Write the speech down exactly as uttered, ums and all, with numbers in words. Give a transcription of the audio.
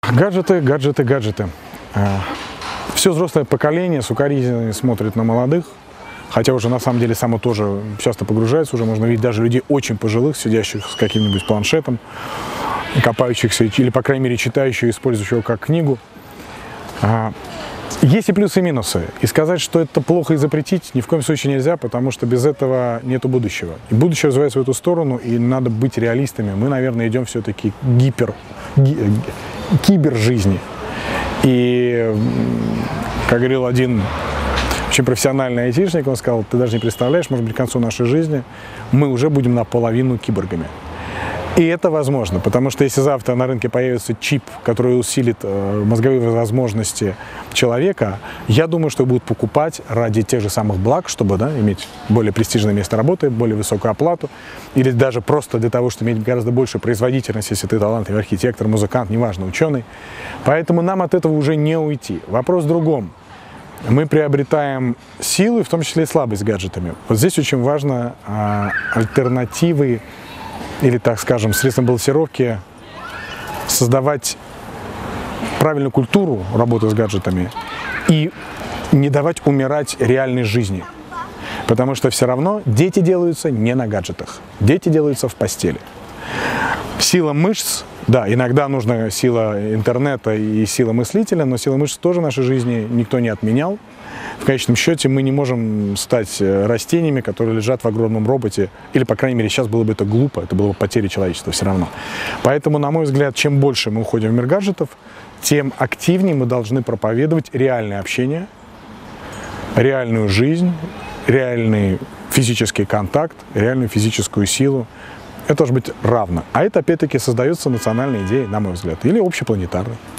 Гаджеты, гаджеты, гаджеты. Все взрослое поколение с укоризненно смотрит на молодых, хотя уже на самом деле само тоже часто погружается, уже можно видеть даже людей очень пожилых, сидящих с каким-нибудь планшетом, копающихся или, по крайней мере, читающих, использующих его как книгу. Есть и плюсы, и минусы. И сказать, что это плохо и запретить, ни в коем случае нельзя, потому что без этого нету будущего. И будущее развивается в эту сторону, и надо быть реалистами. Мы, наверное, идем все-таки гипер, ги, кибержизни. И, как говорил один очень профессиональный айтишник, он сказал: ты даже не представляешь, может быть, к концу нашей жизни мы уже будем наполовину киборгами. И это возможно, потому что если завтра на рынке появится чип, который усилит э, мозговые возможности человека, я думаю, что будут покупать ради тех же самых благ, чтобы, да, иметь более престижное место работы, более высокую оплату, или даже просто для того, чтобы иметь гораздо большую производительность, если ты талантливый архитектор, музыкант, неважно, ученый. Поэтому нам от этого уже не уйти. Вопрос в другом. Мы приобретаем силу, в том числе и слабость гаджетами. Вот здесь очень важно э, альтернативы, или, так скажем, средством балансировки создавать правильную культуру работы с гаджетами и не давать умирать реальной жизни. Потому что все равно дети делаются не на гаджетах, дети делаются в постели. Сила мышц, да, иногда нужна сила интернета и сила мыслителя, но сила мышц тоже в нашей жизни никто не отменял. В конечном счете мы не можем стать растениями, которые лежат в огромном роботе, или, по крайней мере, сейчас было бы это глупо, это было бы потеря человечества все равно. Поэтому, на мой взгляд, чем больше мы уходим в мир гаджетов, тем активнее мы должны проповедовать реальное общение, реальную жизнь, реальный физический контакт, реальную физическую силу. Это должно быть равно. А это, опять-таки, создается национальной идеей, на мой взгляд, или общепланетарной.